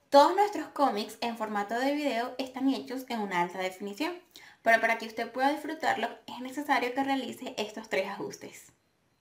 Todos nuestros cómics en formato de video están hechos en una alta definición, pero para que usted pueda disfrutarlo es necesario que realice estos tres ajustes.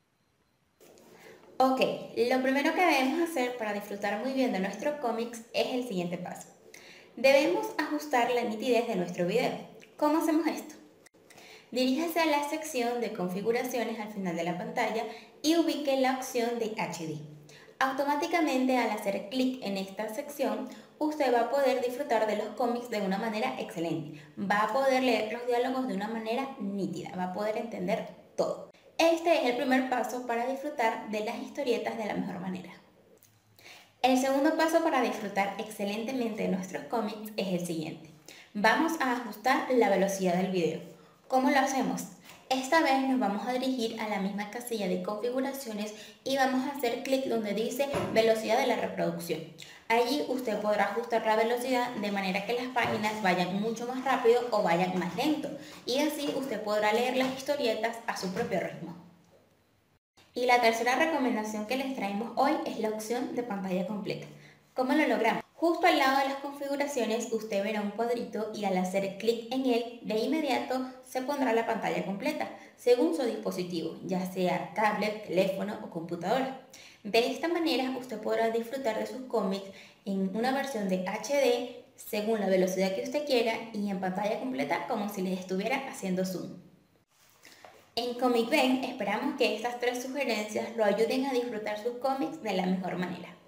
Ok, lo primero que debemos hacer para disfrutar muy bien de nuestros cómics es el siguiente paso. Debemos ajustar la nitidez de nuestro video. ¿Cómo hacemos esto? Diríjase a la sección de configuraciones al final de la pantalla y ubique la opción de HD. Automáticamente al hacer clic en esta sección, usted va a poder disfrutar de los cómics de una manera excelente. Va a poder leer los diálogos de una manera nítida, va a poder entender todo. Este es el primer paso para disfrutar de las historietas de la mejor manera. El segundo paso para disfrutar excelentemente de nuestros cómics es el siguiente. Vamos a ajustar la velocidad del video. ¿Cómo lo hacemos? Esta vez nos vamos a dirigir a la misma casilla de configuraciones y vamos a hacer clic donde dice velocidad de la reproducción. Allí usted podrá ajustar la velocidad de manera que las páginas vayan mucho más rápido o vayan más lento, y así usted podrá leer las historietas a su propio ritmo. Y la tercera recomendación que les traemos hoy es la opción de pantalla completa. ¿Cómo lo logramos? Justo al lado de las configuraciones usted verá un cuadrito y al hacer clic en él, de inmediato se pondrá la pantalla completa, según su dispositivo, ya sea tablet, teléfono o computadora. De esta manera usted podrá disfrutar de sus cómics en una versión de HD, según la velocidad que usted quiera, y en pantalla completa como si les estuviera haciendo zoom. En Comic Ben esperamos que estas tres sugerencias lo ayuden a disfrutar sus cómics de la mejor manera.